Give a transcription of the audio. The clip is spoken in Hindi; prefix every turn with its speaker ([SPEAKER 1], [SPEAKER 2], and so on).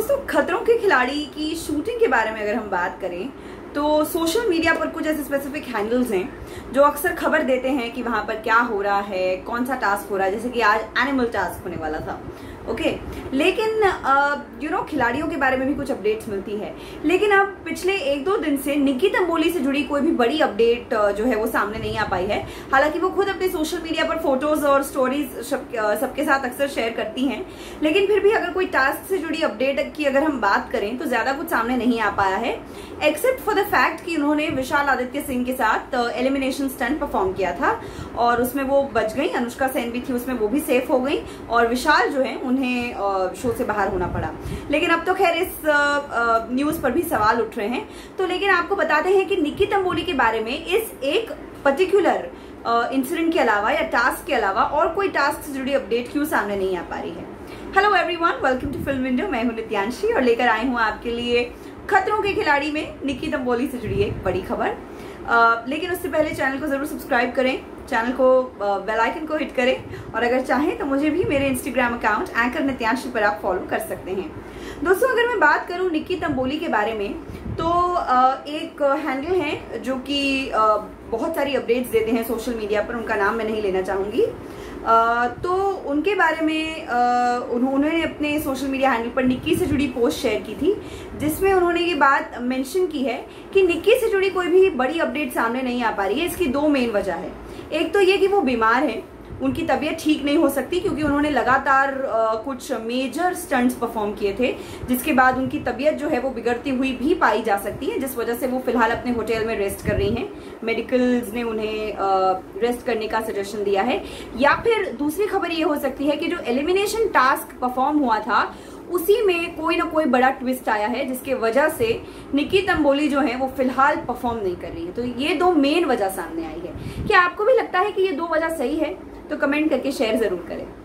[SPEAKER 1] दोस्तों, खतरों के खिलाड़ी की शूटिंग के बारे में अगर हम बात करें तो सोशल मीडिया पर कुछ ऐसे स्पेसिफिक हैंडल्स हैं जो अक्सर खबर देते हैं कि वहां पर क्या हो रहा है, कौन सा टास्क हो रहा है। जैसे कि आज एनिमल टास्क होने वाला था, ओके। लेकिन खिलाड़ियों के बारे में भी कुछ अपडेट्स मिलती है। लेकिन अब पिछले 1-2 दिन से निक्की तंबोली से जुड़ी कोई भी बड़ी अपडेट जो है वो सामने नहीं आ पाई है। हालांकि वो खुद अपने सोशल मीडिया पर फोटोज और स्टोरीज सबके साथ अक्सर शेयर करती हैं, लेकिन फिर भी अगर कोई टास्क से जुड़ी अपडेट की अगर हम बात करें तो ज्यादा कुछ सामने नहीं आ पाया है, एक्सेप्ट फॉर द फैक्ट कि उन्होंने विशाल आदित्य सिंह के साथ एलिमिनेशन स्टंट परफॉर्म किया था और उसमें वो बच गई। अनुष्का सेन भी थी उसमें, वो भी सेफ हो गई और विशाल जो है उन्हें शो से बाहर होना पड़ा। लेकिन अब तो खैर इस न्यूज पर भी सवाल उठ रहे हैं। तो लेकिन आपको बताते हैं कि निक्की तंबोली के बारे में इस एक पर्टिकुलर इंसिडेंट के अलावा या टास्क के अलावा और कोई टास्क से जुड़ी अपडेट क्यों सामने नहीं आ पा रही है। Hello everyone, welcome to Film Window. मैं हूं नित्यांशी और लेकर आई हूं आपके लिए खतरों के खिलाड़ी में निक्की तंबोली से जुड़ी एक बड़ी खबर। लेकिन उससे पहले चैनल को जरूर सब्सक्राइब करें, चैनल को बेल आइकन को हिट करें और अगर चाहें तो मुझे भी मेरे इंस्टाग्राम अकाउंट एंकर नित्यांशी पर आप फॉलो कर सकते हैं। दोस्तों, अगर मैं बात करूं निक्की तंबोली के बारे में तो एक हैंडल है जो कि बहुत सारी अपडेट्स देते हैं सोशल मीडिया पर, उनका नाम मैं नहीं लेना चाहूंगी। तो उनके बारे में उन्होंने अपने सोशल मीडिया हैंडल पर निक्की से जुड़ी पोस्ट शेयर की थी, जिसमें उन्होंने ये बात मेंशन की है कि निक्की से जुड़ी कोई भी बड़ी अपडेट सामने नहीं आ पा रही है। इसकी 2 मेन वजह है। एक तो ये कि वो बीमार है, उनकी तबीयत ठीक नहीं हो सकती क्योंकि उन्होंने लगातार कुछ मेजर स्टंट्स परफॉर्म किए थे, जिसके बाद उनकी तबीयत जो है वो बिगड़ती हुई भी पाई जा सकती है, जिस वजह से वो फिलहाल अपने होटल में रेस्ट कर रही हैं। मेडिकल्स ने उन्हें रेस्ट करने का सजेशन दिया है। या फिर दूसरी खबर ये हो सकती है कि जो एलिमिनेशन टास्क परफॉर्म हुआ था उसी में कोई ना कोई बड़ा ट्विस्ट आया है, जिसके वजह से निक्की तंबोली जो है वो फिलहाल परफॉर्म नहीं कर रही है। तो ये 2 मेन वजह सामने आई है। क्या आपको भी लगता है कि ये 2 वजह सही है? तो कमेंट करके शेयर जरूर करें।